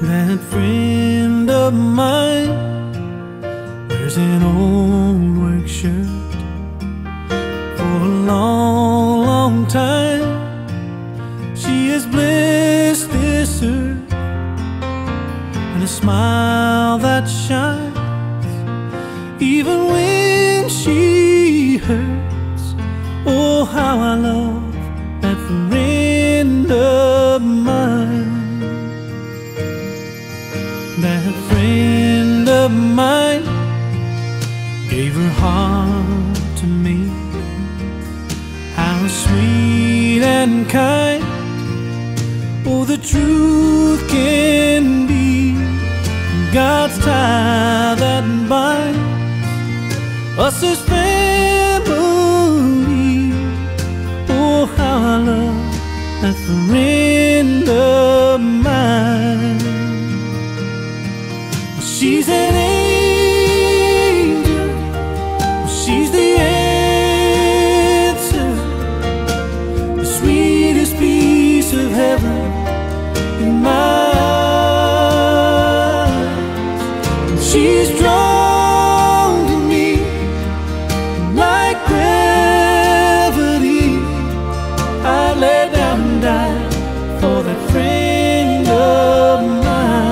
That friend of mine wears an old work shirt for a long, long time. She has blessed this earth and a smile that shines even when she hurts. Oh, how I love that friend of mine. That friend of mine gave her heart to me. How sweet and kind, oh, the truth can be. God's tie that binds us as family. Oh, how I love that friend of mine. She's an angel, she's the answer, the sweetest piece of heaven in my eyes. She's drawn to me like gravity. I'd lay down and die for that friend of mine.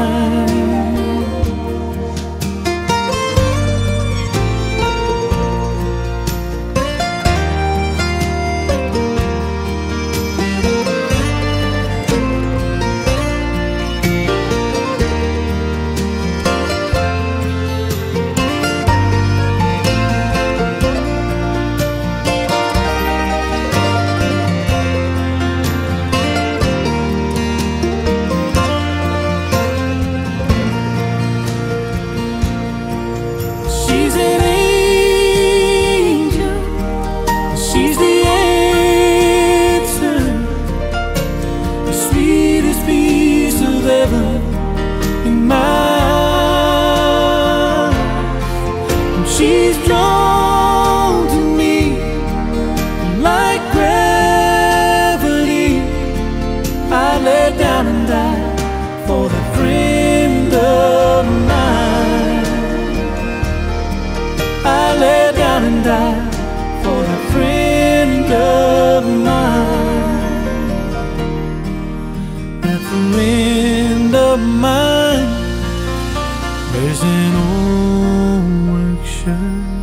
She's an angel, she's the answer, the sweetest piece of heaven in my eyes. And she's drawn to me like gravity. I lay down and die for the friend of mine. I lay down and die for the friend of mine. That friend of mine wears an old work shirt